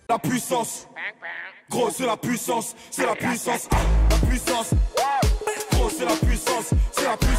La puissance, gros c'est la puissance, c'est la puissance, la puissance, gros c'est la puissance, c'est la puissance.